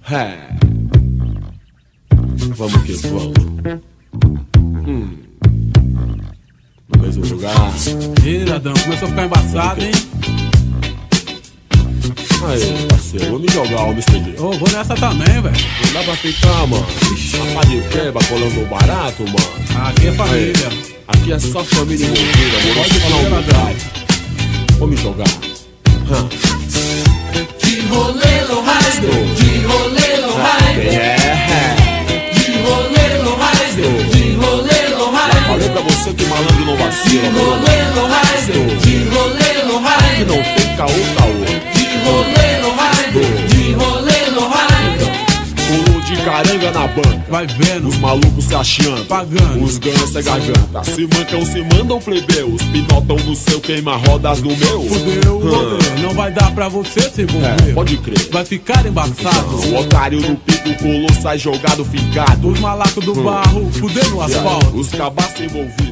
É. Vamos que vamos. No mesmo lugar. Ih, ladrão, começou a ficar embaçado, hein? Aí, parceiro, vou me jogar, ó, me estender. Ô, vou nessa também, velho. Não dá pra ficar, mano. Rapaz de quebra colando barato, mano. Aqui é família. Aí, aqui é só família envolvida, mano. Pode falar falar, ladrão. Vou me jogar. De rolê Lowrider, de rolê Lowrider, de rolê Lowrider, de rolê Lowrider. Falei pra você que malandro não vacila. De rolê Lowrider, de rolê Lowrider. Que não tem caô. De rolê Lowrider, de rolê Lowrider. Pulo de caranga na banca. Vai vendo. Os malucos se achando, Pagando. os ganhos é garganta. Se mancam, se mandam plebeus. Pinotão no seu, queima rodas no meu. Fudeu, não vai dar pra você se envolver. É, pode crer. Vai ficar embaçado. O otário do pico colou, sai jogado, fincado. Os malacos do barro, fudendo o asfalto. Os cabaços envolvidos.